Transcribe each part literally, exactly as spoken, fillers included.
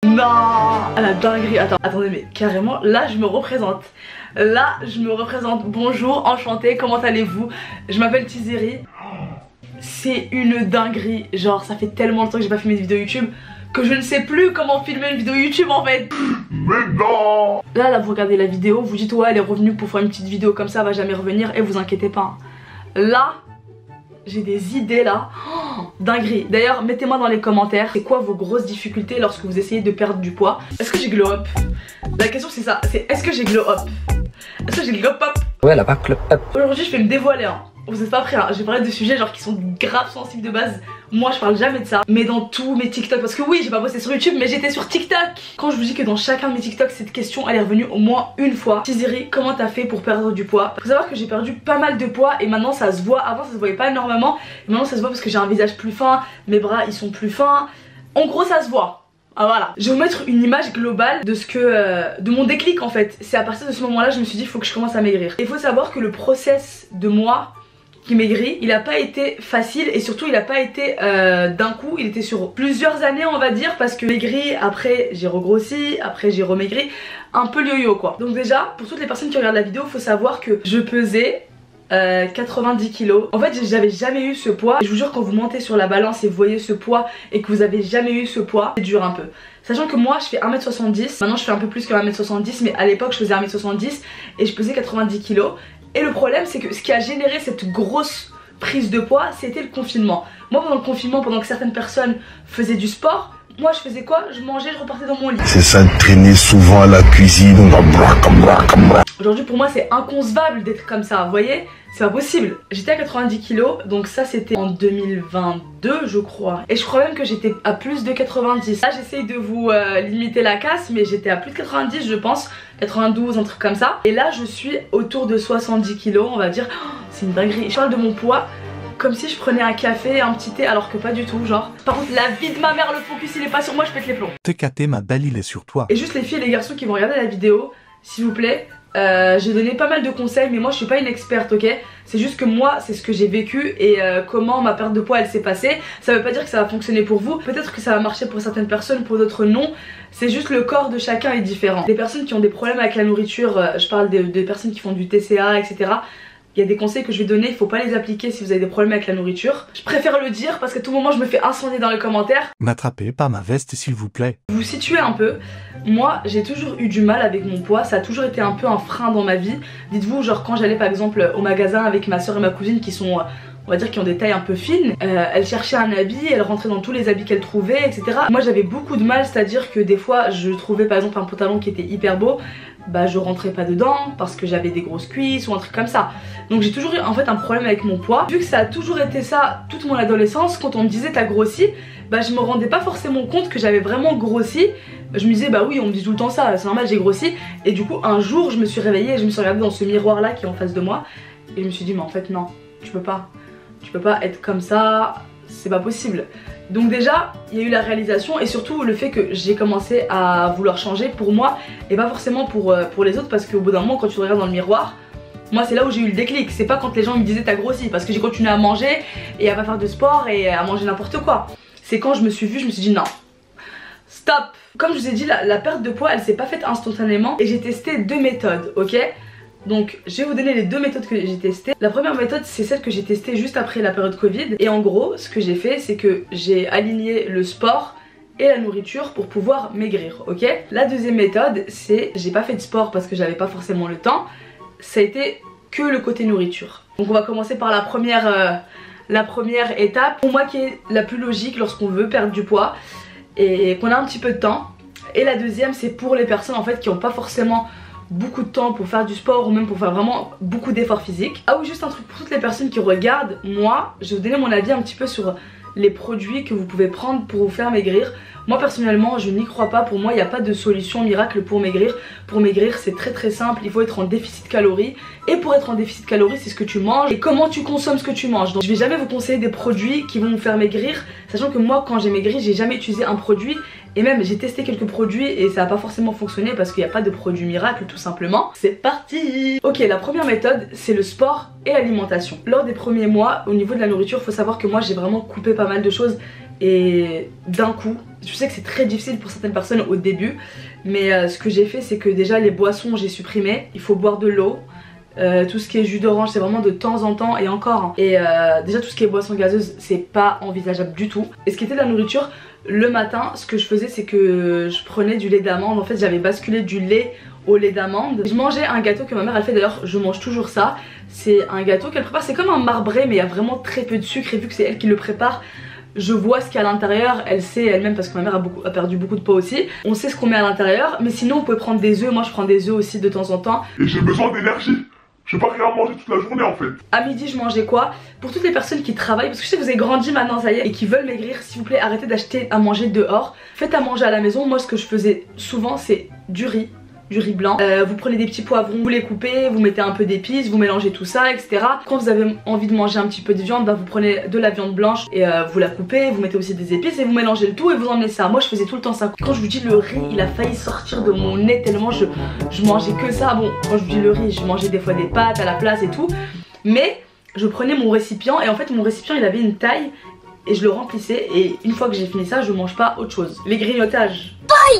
Non, à la dinguerie. Attends, attendez, mais carrément, là je me représente. Là je me représente. Bonjour, enchantée, comment allez-vous? Je m'appelle Tizeri. C'est une dinguerie. Genre, ça fait tellement longtemps que j'ai pas filmé de vidéo YouTube que je ne sais plus comment filmer une vidéo YouTube en fait. Mais non. Là, là, vous regardez la vidéo, vous dites ouais, elle est revenue pour faire une petite vidéo comme ça, elle va jamais revenir. Et vous inquiétez pas. Là, j'ai des idées là. Oh, dinguerie. D'ailleurs, mettez-moi dans les commentaires, c'est quoi vos grosses difficultés lorsque vous essayez de perdre du poids? Est-ce que j'ai glow up? La question c'est ça, c'est est-ce que j'ai glow up? Est-ce que j'ai glow up? Ouais, elle a pas glow up. Aujourd'hui, je vais me dévoiler. Hein. Vous êtes pas prêts, hein. Je vais parler de sujets genre qui sont grave sensibles de base. Moi je parle jamais de ça, mais dans tous mes TikTok, parce que oui j'ai pas posté sur YouTube mais j'étais sur TikTok. Quand je vous dis que dans chacun de mes TikTok cette question elle est revenue au moins une fois. Tizeri, comment t'as fait pour perdre du poids? Faut savoir que j'ai perdu pas mal de poids et maintenant ça se voit. Avant ça se voyait pas énormément et maintenant ça se voit parce que j'ai un visage plus fin, mes bras ils sont plus fins. En gros ça se voit. Ah voilà, je vais vous mettre une image globale de ce que euh, de mon déclic en fait. C'est à partir de ce moment là je me suis dit il faut que je commence à maigrir. Il faut savoir que le process de moi qui maigrit, il a pas été facile et surtout il a pas été euh, d'un coup, il était sur plusieurs années on va dire, parce que maigri, après j'ai regrossi, après j'ai remaigri, un peu yo-yo quoi. Donc déjà pour toutes les personnes qui regardent la vidéo, faut savoir que je pesais euh, quatre-vingt-dix kilos. En fait j'avais jamais eu ce poids et je vous jure quand vous montez sur la balance et vous voyez ce poids et que vous avez jamais eu ce poids, c'est dur un peu. Sachant que moi je fais un mètre soixante-dix, maintenant je fais un peu plus que un mètre soixante-dix, mais à l'époque je faisais un mètre soixante-dix et je pesais quatre-vingt-dix kilos. Et le problème c'est que ce qui a généré cette grosse prise de poids, c'était le confinement. Moi pendant le confinement, pendant que certaines personnes faisaient du sport, moi je faisais quoi? Je mangeais, je repartais dans mon lit. C'est s'entraîner souvent à la cuisine. Aujourd'hui pour moi c'est inconcevable d'être comme ça, vous voyez? C'est pas possible. J'étais à quatre-vingt-dix kilos, donc ça c'était en deux mille vingt-deux je crois. Et je crois même que j'étais à plus de quatre-vingt-dix. Là j'essaye de vous euh, limiter la casse, mais j'étais à plus de quatre-vingt-dix je pense. quatre-vingt-douze, un truc comme ça. Et là je suis autour de soixante-dix kilos on va dire. Oh, c'est une dinguerie. Je parle de mon poids comme si je prenais un café, un petit thé, alors que pas du tout genre. Par contre la vie de ma mère, le focus il est pas sur moi, je pète les plombs. T K T ma belle, il est sur toi. Et juste les filles et les garçons qui vont regarder la vidéo, s'il vous plaît, Euh, j'ai donné pas mal de conseils mais moi je suis pas une experte, ok? C'est juste que moi c'est ce que j'ai vécu et euh, comment ma perte de poids elle s'est passée. Ça veut pas dire que ça va fonctionner pour vous, peut-être que ça va marcher pour certaines personnes, pour d'autres non. C'est juste le corps de chacun est différent. Les personnes qui ont des problèmes avec la nourriture, euh, je parle des, des personnes qui font du T C A, etc. Il y a des conseils que je vais donner, il faut pas les appliquer si vous avez des problèmes avec la nourriture. Je préfère le dire parce qu'à tout moment je me fais incendier dans les commentaires. M'attrapez pas ma veste s'il vous plaît. Vous situez un peu, moi j'ai toujours eu du mal avec mon poids, ça a toujours été un peu un frein dans ma vie. Dites-vous genre quand j'allais par exemple au magasin avec ma soeur et ma cousine qui sont... on va dire qui ont des tailles un peu fines, euh, elle cherchait un habit, elle rentrait dans tous les habits qu'elle trouvait, et cetera. Moi j'avais beaucoup de mal, c'est-à-dire que des fois je trouvais par exemple un pantalon qui était hyper beau, bah je rentrais pas dedans parce que j'avais des grosses cuisses ou un truc comme ça. Donc j'ai toujours eu en fait un problème avec mon poids. Vu que ça a toujours été ça toute mon adolescence, quand on me disait t'as grossi, bah je me rendais pas forcément compte que j'avais vraiment grossi. Je me disais bah oui on me dit tout le temps ça, c'est normal j'ai grossi. Et du coup un jour je me suis réveillée et je me suis regardée dans ce miroir là qui est en face de moi et je me suis dit mais en fait non, tu peux pas. Tu peux pas être comme ça, c'est pas possible. Donc déjà, il y a eu la réalisation et surtout le fait que j'ai commencé à vouloir changer pour moi et pas forcément pour, euh, pour les autres, parce qu'au bout d'un moment quand tu te regardes dans le miroir, moi c'est là où j'ai eu le déclic. C'est pas quand les gens me disaient t'as grossi, parce que j'ai continué à manger et à pas faire de sport et à manger n'importe quoi. C'est quand je me suis vue, je me suis dit non, stop. Comme je vous ai dit, la, la perte de poids elle s'est pas faite instantanément et j'ai testé deux méthodes, ok? Donc je vais vous donner les deux méthodes que j'ai testées. La première méthode c'est celle que j'ai testée juste après la période Covid. Et en gros ce que j'ai fait c'est que j'ai aligné le sport et la nourriture pour pouvoir maigrir, ok? La deuxième méthode c'est, j'ai pas fait de sport parce que j'avais pas forcément le temps. Ça a été que le côté nourriture. Donc on va commencer par la première, euh, la première étape, pour moi qui est la plus logique lorsqu'on veut perdre du poids et qu'on a un petit peu de temps. Et la deuxième c'est pour les personnes en fait qui ont pas forcément beaucoup de temps pour faire du sport ou même pour faire vraiment beaucoup d'efforts physiques. Ah oui, juste un truc pour toutes les personnes qui regardent, moi je vais vous donner mon avis un petit peu sur les produits que vous pouvez prendre pour vous faire maigrir. Moi personnellement je n'y crois pas, pour moi il n'y a pas de solution miracle pour maigrir. Pour maigrir c'est très très simple, il faut être en déficit calories. Et pour être en déficit calories c'est ce que tu manges et comment tu consommes ce que tu manges. Donc je vais jamais vous conseiller des produits qui vont vous faire maigrir, sachant que moi quand j'ai maigri j'ai jamais utilisé un produit. Et même j'ai testé quelques produits et ça n'a pas forcément fonctionné parce qu'il n'y a pas de produit miracle tout simplement. C'est parti! Ok, la première méthode c'est le sport et l'alimentation. Lors des premiers mois au niveau de la nourriture, faut savoir que moi j'ai vraiment coupé pas mal de choses et d'un coup, je sais que c'est très difficile pour certaines personnes au début, mais euh, ce que j'ai fait c'est que déjà les boissons j'ai supprimé, il faut boire de l'eau. Euh, tout ce qui est jus d'orange c'est vraiment de temps en temps et encore hein. Et euh, déjà tout ce qui est boisson gazeuse c'est pas envisageable du tout. Et ce qui était de la nourriture, le matin ce que je faisais c'est que je prenais du lait d'amande. En fait j'avais basculé du lait au lait d'amande. Je mangeais un gâteau que ma mère elle fait, d'ailleurs je mange toujours ça. C'est un gâteau qu'elle prépare, c'est comme un marbré mais il y a vraiment très peu de sucre. Et vu que c'est elle qui le prépare, je vois ce qu'il y a à l'intérieur, elle sait elle-même parce que ma mère a, beaucoup, a perdu beaucoup de poids aussi. On sait ce qu'on met à l'intérieur, mais sinon on peut prendre des œufs. Moi je prends des œufs aussi de temps en temps. Et j'ai besoin d'énergie. Je vais pas rien manger toute la journée en fait. À midi je mangeais quoi? Pour toutes les personnes qui travaillent, parce que je sais que vous avez grandi maintenant ça y est, et qui veulent maigrir, s'il vous plaît arrêtez d'acheter à manger dehors. Faites à manger à la maison. Moi ce que je faisais souvent c'est du riz, du riz blanc. Euh, vous prenez des petits poivrons, vous les coupez, vous mettez un peu d'épices, vous mélangez tout ça, et cetera. Quand vous avez envie de manger un petit peu de viande, bah vous prenez de la viande blanche et euh, vous la coupez, vous mettez aussi des épices et vous mélangez le tout et vous emmenez ça. Moi je faisais tout le temps ça. Quand je vous dis le riz, il a failli sortir de mon nez tellement je, je mangeais que ça. Bon, quand je vous dis le riz, je mangeais des fois des pâtes à la place et tout. Mais je prenais mon récipient et en fait mon récipient il avait une taille et je le remplissais, et une fois que j'ai fini ça je mange pas autre chose. Les grignotages.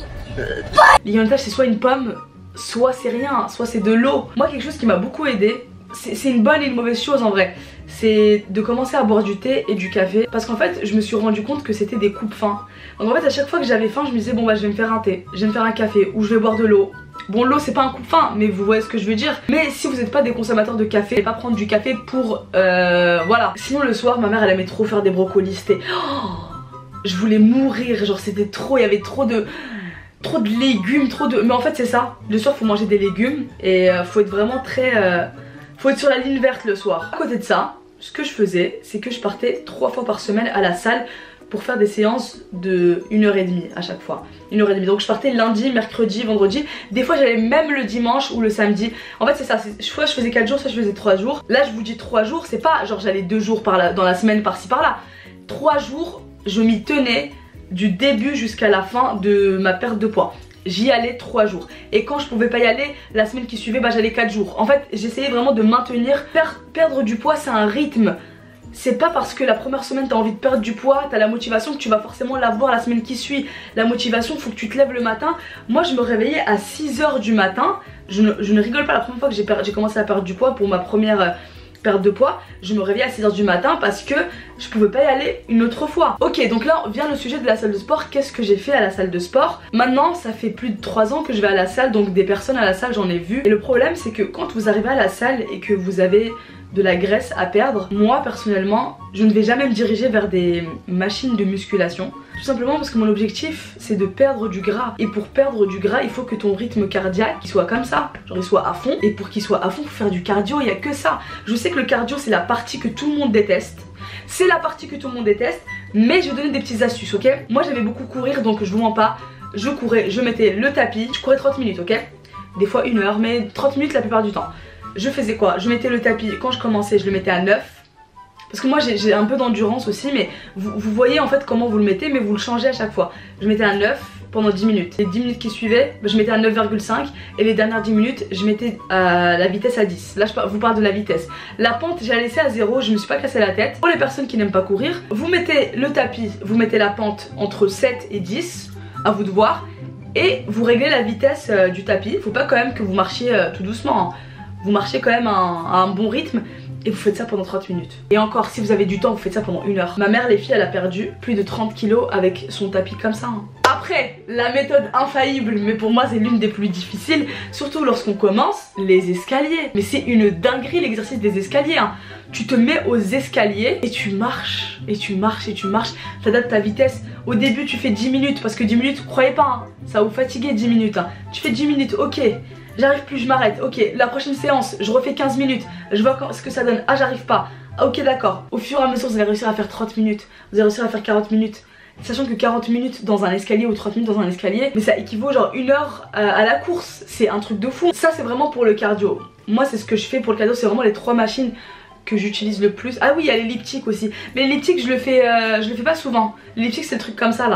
Les grignotages c'est soit une pomme, soit c'est rien, soit c'est de l'eau. Moi quelque chose qui m'a beaucoup aidé, c'est une bonne et une mauvaise chose en vrai, c'est de commencer à boire du thé et du café. Parce qu'en fait je me suis rendu compte que c'était des coupes faim. Donc en fait à chaque fois que j'avais faim je me disais bon bah je vais me faire un thé, je vais me faire un café ou je vais boire de l'eau. Bon l'eau c'est pas un coupe-faim mais vous voyez ce que je veux dire. Mais si vous n'êtes pas des consommateurs de café, pas prendre du café pour euh, voilà. Sinon le soir ma mère elle aimait trop faire des brocolis, c'était oh, je voulais mourir, genre c'était trop, il y avait trop de trop de légumes, trop de... Mais en fait c'est ça, le soir faut manger des légumes et euh, faut être vraiment très... Euh... faut être sur la ligne verte le soir. À côté de ça, ce que je faisais c'est que je partais trois fois par semaine à la salle pour faire des séances de une heure trente à chaque fois. une heure trente. Donc je partais lundi, mercredi, vendredi. Des fois j'allais même le dimanche ou le samedi. En fait c'est ça, soit je faisais quatre jours, soit je faisais trois jours. Là je vous dis trois jours, c'est pas genre j'allais deux jours par là, dans la semaine par-ci par-là. trois jours, je m'y tenais du début jusqu'à la fin de ma perte de poids. J'y allais trois jours. Et quand je pouvais pas y aller, la semaine qui suivait, bah j'allais quatre jours. En fait j'essayais vraiment de maintenir. Per perdre du poids c'est un rythme. C'est pas parce que la première semaine t'as envie de perdre du poids, t'as la motivation que tu vas forcément l'avoir la semaine qui suit. La motivation, faut que tu te lèves le matin. Moi je me réveillais à six heures du matin. Je ne, je ne rigole pas, la première fois que j'ai commencé à perdre du poids pour ma première euh, perte de poids, je me réveillais à six heures du matin parce que je pouvais pas y aller une autre fois. Ok, donc là vient le sujet de la salle de sport. Qu'est-ce que j'ai fait à la salle de sport? Maintenant ça fait plus de trois ans que je vais à la salle, donc des personnes à la salle j'en ai vu. Et le problème c'est que quand vous arrivez à la salle et que vous avez de la graisse à perdre, moi personnellement je ne vais jamais me diriger vers des machines de musculation, tout simplement parce que mon objectif c'est de perdre du gras. Et pour perdre du gras il faut que ton rythme cardiaque il soit comme ça, genre il soit à fond. Et pour qu'il soit à fond faut faire du cardio, il n'y a que ça. Je sais que le cardio c'est la partie que tout le monde déteste, c'est la partie que tout le monde déteste, mais je vais donner des petites astuces, ok? Moi j'aimais beaucoup courir, donc je vous mens pas, je courais, je mettais le tapis, je courais trente minutes, ok? Des fois une heure, mais trente minutes la plupart du temps. Je faisais quoi? Je mettais le tapis, quand je commençais je le mettais à neuf. Parce que moi j'ai un peu d'endurance aussi, mais vous, vous voyez en fait comment vous le mettez, mais vous le changez à chaque fois. Je mettais à neuf pendant dix minutes. Les dix minutes qui suivaient, je mettais à neuf virgule cinq. Et les dernières dix minutes, je mettais à la vitesse à dix. Là je vous parle de la vitesse. La pente j'ai laissé à zéro, je me suis pas cassé la tête. Pour les personnes qui n'aiment pas courir, vous mettez le tapis, vous mettez la pente entre sept et dix, à vous de voir. Et vous réglez la vitesse euh, du tapis. Faut pas quand même que vous marchiez euh, tout doucement, hein. Vous marchez quand même à un, à un bon rythme et vous faites ça pendant trente minutes. Et encore, si vous avez du temps, vous faites ça pendant une heure. Ma mère, les filles, elle a perdu plus de trente kilos avec son tapis comme ça, hein. Après, la méthode infaillible, mais pour moi c'est l'une des plus difficiles, surtout lorsqu'on commence, les escaliers. Mais c'est une dinguerie l'exercice des escaliers, hein. Tu te mets aux escaliers et tu marches, et tu marches, et tu marches, t'adaptes ta vitesse. Au début tu fais dix minutes, parce que dix minutes, croyez pas, hein, ça va vous fatiguer dix minutes, hein. Tu fais dix minutes, ok. J'arrive plus, je m'arrête. Ok, la prochaine séance, je refais quinze minutes. Je vois ce que ça donne. Ah, j'arrive pas. Ah, ok, d'accord. Au fur et à mesure, vous allez réussir à faire trente minutes. Vous allez réussir à faire quarante minutes. Sachant que quarante minutes dans un escalier ou trente minutes dans un escalier, mais ça équivaut genre une heure euh, à la course. C'est un truc de fou. Ça, c'est vraiment pour le cardio. Moi, c'est ce que je fais pour le cardio. C'est vraiment les trois machines que j'utilise le plus. Ah oui, il y a l'elliptique aussi. Mais l'elliptique, je le fais, euh, je le fais pas souvent. L'elliptique, c'est le truc comme ça là.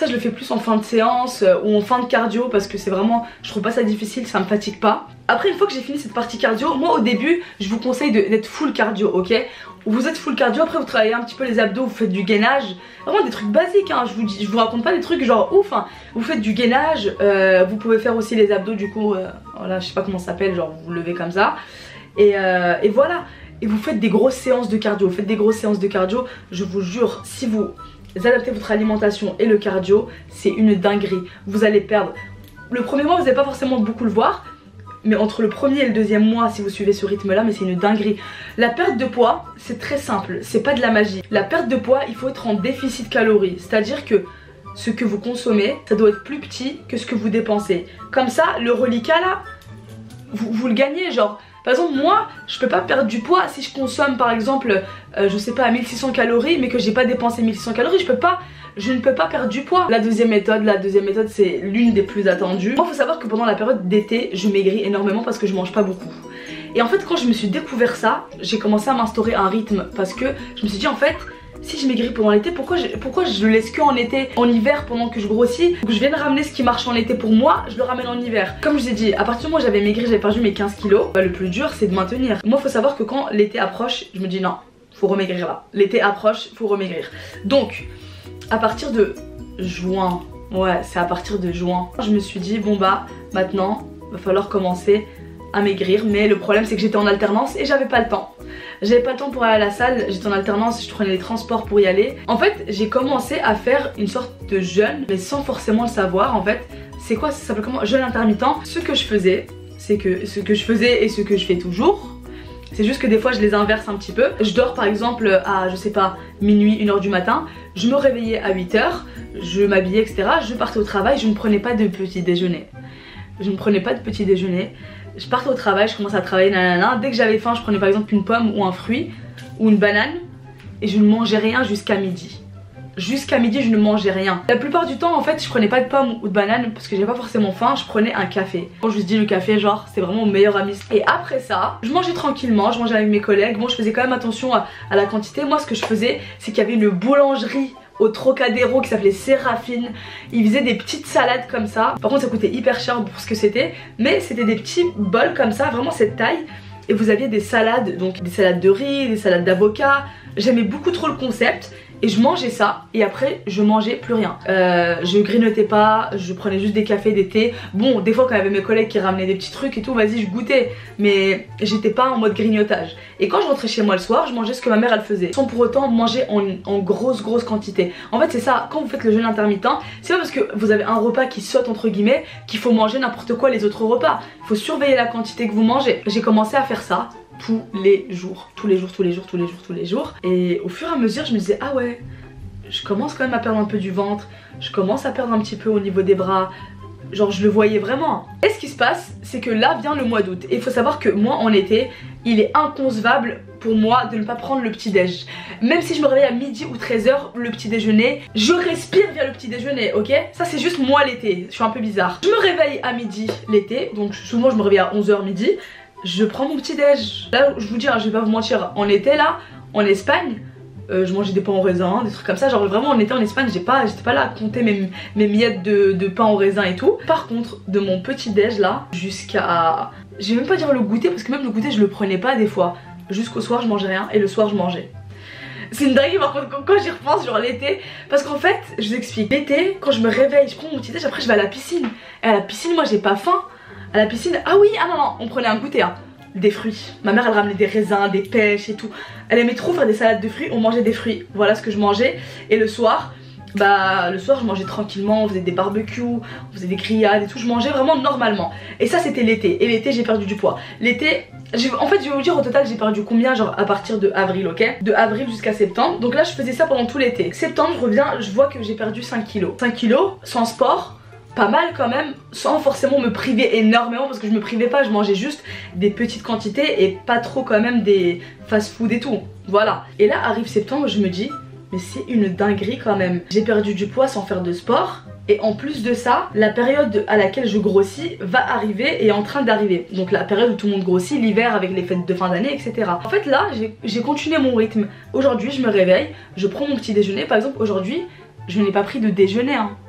Ça je le fais plus en fin de séance euh, ou en fin de cardio parce que c'est vraiment, je trouve pas ça difficile, ça me fatigue pas. Après une fois que j'ai fini cette partie cardio, moi au début je vous conseille d'être full cardio, ok? Vous êtes full cardio, après vous travaillez un petit peu les abdos, vous faites du gainage, vraiment des trucs basiques, hein. je, vous dis, je vous raconte pas des trucs genre ouf, hein. Vous faites du gainage, euh, vous pouvez faire aussi les abdos du coup, euh, voilà, je sais pas comment ça s'appelle, genre vous vous levez comme ça, et, euh, et voilà, et vous faites des grosses séances de cardio, vous faites des grosses séances de cardio, je vous jure, si vous adaptez votre alimentation et le cardio, c'est une dinguerie, vous allez perdre, le premier mois vous n'allez pas forcément beaucoup le voir, mais entre le premier et le deuxième mois si vous suivez ce rythme là, mais c'est une dinguerie. La perte de poids c'est très simple, c'est pas de la magie. La perte de poids il faut être en déficit calorique, c'est à dire que ce que vous consommez ça doit être plus petit que ce que vous dépensez. Comme ça le reliquat là vous, vous le gagnez, genre par exemple moi je peux pas perdre du poids si je consomme par exemple euh, je sais pas mille six cents calories mais que j'ai pas dépensé mille six cents calories, je peux pas je ne peux pas perdre du poids. La deuxième méthode, la deuxième méthode c'est l'une des plus attendues. Moi faut savoir que pendant la période d'été je maigris énormément parce que je mange pas beaucoup. Et en fait quand je me suis découvert ça, j'ai commencé à m'instaurer un rythme parce que je me suis dit en fait si je maigris pendant l'été, pourquoi je, pourquoi je le laisse que en été, en hiver pendant que je grossis. Donc je viens de ramener ce qui marche en été pour moi, je le ramène en hiver. Comme je vous ai dit, à partir du moment où j'avais maigri, j'avais perdu mes quinze kilos, bah, le plus dur c'est de maintenir. Moi faut savoir que quand l'été approche, je me dis non, faut remaigrir là. L'été approche, faut remaigrir. Donc à partir de juin, ouais c'est à partir de juin, je me suis dit bon bah maintenant va falloir commencer à maigrir. Mais le problème c'est que j'étais en alternance et j'avais pas le temps. J'avais pas le temps pour aller à la salle, j'étais en alternance, je prenais les transports pour y aller. En fait j'ai commencé à faire une sorte de jeûne mais sans forcément le savoir en fait. C'est quoi, ça s'appelle comment? Jeûne intermittent. Ce que je faisais, c'est que ce que je faisais et ce que je fais toujours, c'est juste que des fois je les inverse un petit peu. Je dors par exemple à je sais pas minuit, une heure du matin, je me réveillais à huit heures, je m'habillais etc, je partais au travail, je ne prenais pas de petit déjeuner. Je ne prenais pas de petit déjeuner. Je partais au travail, je commençais à travailler, nanana. Dès que j'avais faim, je prenais par exemple une pomme ou un fruit ou une banane et je ne mangeais rien jusqu'à midi. Jusqu'à midi, je ne mangeais rien. La plupart du temps, en fait, je prenais pas de pomme ou de banane parce que j'avais pas forcément faim. Je prenais un café. Bon, je vous dis, le café, genre, c'est vraiment mon meilleur ami. Et après ça, je mangeais tranquillement, je mangeais avec mes collègues. Bon, je faisais quand même attention à, à la quantité. Moi, ce que je faisais, c'est qu'il y avait une boulangerie au Trocadéro qui s'appelait Séraphine. Ils faisaient des petites salades comme ça. Par contre ça coûtait hyper cher pour ce que c'était, mais c'était des petits bols comme ça, vraiment cette taille. Et vous aviez des salades, donc des salades de riz, des salades d'avocat. J'aimais beaucoup trop le concept. Et je mangeais ça et après je mangeais plus rien. euh, Je grignotais pas, je prenais juste des cafés, des thés. Bon des fois quand il y avait mes collègues qui ramenaient des petits trucs et tout, vas-y je goûtais. Mais j'étais pas en mode grignotage. Et quand je rentrais chez moi le soir, je mangeais ce que ma mère elle faisait, sans pour autant manger en, en grosse grosse quantité. En fait c'est ça, quand vous faites le jeûne intermittent, c'est pas parce que vous avez un repas qui saute entre guillemets qu'il faut manger n'importe quoi les autres repas. Il faut surveiller la quantité que vous mangez. J'ai commencé à faire ça tous les jours, tous les jours, tous les jours, tous les jours, tous les jours. Et au fur et à mesure je me disais ah ouais, je commence quand même à perdre un peu du ventre, je commence à perdre un petit peu au niveau des bras, genre je le voyais vraiment. Et ce qui se passe c'est que là vient le mois d'août et il faut savoir que moi en été il est inconcevable pour moi de ne pas prendre le petit déj. Même si je me réveille à midi ou treize heures, le petit déjeuner, je respire via le petit déjeuner, ok? Ça c'est juste moi l'été, je suis un peu bizarre. Je me réveille à midi l'été, donc souvent je me réveille à onze heures midi. Je prends mon petit déj. Là je vous dis, hein, je vais pas vous mentir, en été là, en Espagne, euh, je mangeais des pains au raisin, des trucs comme ça. Genre vraiment en été en Espagne, j'ai pas, j'étais pas là à compter mes, mes miettes de, de pain au raisin et tout. Par contre, de mon petit déj là, jusqu'à... Je vais même pas dire le goûter parce que même le goûter je le prenais pas des fois. Jusqu'au soir je mangeais rien et le soir je mangeais. C'est une dinguerie par contre quand j'y repense, genre l'été. Parce qu'en fait, je vous explique, l'été quand je me réveille, je prends mon petit déj, après je vais à la piscine. Et à la piscine moi j'ai pas faim. À la piscine, ah oui, ah non non, on prenait un goûter hein. Des fruits, ma mère elle ramenait des raisins, des pêches et tout. Elle aimait trop faire des salades de fruits, on mangeait des fruits. Voilà ce que je mangeais. Et le soir, bah le soir je mangeais tranquillement, on faisait des barbecues, on faisait des grillades et tout. Je mangeais vraiment normalement. Et ça c'était l'été, et l'été j'ai perdu du poids. L'été, en fait je vais vous dire au total j'ai perdu combien, genre à partir de avril, ok? De avril jusqu'à septembre. Donc là je faisais ça pendant tout l'été. Septembre je reviens, je vois que j'ai perdu cinq kilos. cinq kilos sans sport, pas mal quand même, sans forcément me priver énormément parce que je me privais pas, je mangeais juste des petites quantités et pas trop quand même des fast food et tout, voilà. Et là arrive septembre, je me dis mais c'est une dinguerie quand même, j'ai perdu du poids sans faire de sport et en plus de ça, la période à laquelle je grossis va arriver et est en train d'arriver. Donc la période où tout le monde grossit, l'hiver avec les fêtes de fin d'année, et cetera. En fait là, j'ai continué mon rythme. Aujourd'hui je me réveille, je prends mon petit déjeuner, par exemple aujourd'hui je n'ai pas pris de déjeuner hein.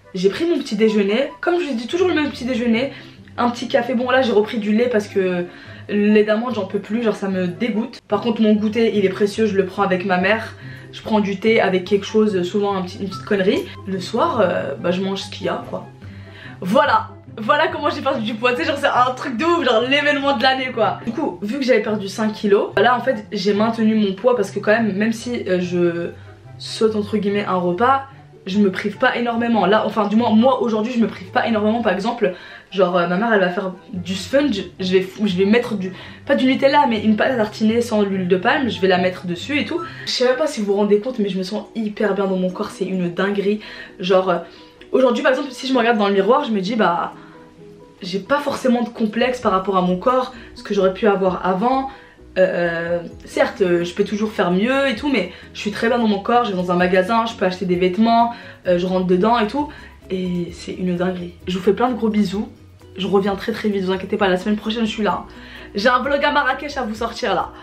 j'ai pris mon petit déjeuner. Comme je vous ai dit, toujours le même petit déjeuner. Un petit café, bon là j'ai repris du lait parce que le lait d'amande j'en peux plus, genre ça me dégoûte. Par contre mon goûter il est précieux, je le prends avec ma mère. Je prends du thé avec quelque chose, souvent un petit, une petite connerie. Le soir, euh, bah je mange ce qu'il y a quoi. Voilà. Voilà comment j'ai perdu du poids, tu sais, genre c'est un truc de ouf, genre l'événement de l'année quoi. Du coup, vu que j'avais perdu cinq kilos, là en fait j'ai maintenu mon poids parce que quand même, même si euh, je saute entre guillemets un repas, je me prive pas énormément. Là, enfin du moins moi aujourd'hui je me prive pas énormément. Par exemple, genre euh, ma mère elle va faire du sponge, je vais, je vais mettre du, pas du Nutella mais une pâte à tartiner sans l'huile de palme, je vais la mettre dessus et tout. Je sais même pas si vous vous rendez compte mais je me sens hyper bien dans mon corps, c'est une dinguerie. Genre... Euh, aujourd'hui par exemple si je me regarde dans le miroir je me dis bah j'ai pas forcément de complexe par rapport à mon corps, ce que j'aurais pu avoir avant. Euh, certes je peux toujours faire mieux et tout mais je suis très bien dans mon corps, je vais dans un magasin, je peux acheter des vêtements, euh, je rentre dedans et tout et c'est une dinguerie. Je vous fais plein de gros bisous, je reviens très très vite, vous inquiétez pas, la semaine prochaine je suis là. J'ai un vlog à Marrakech à vous sortir là.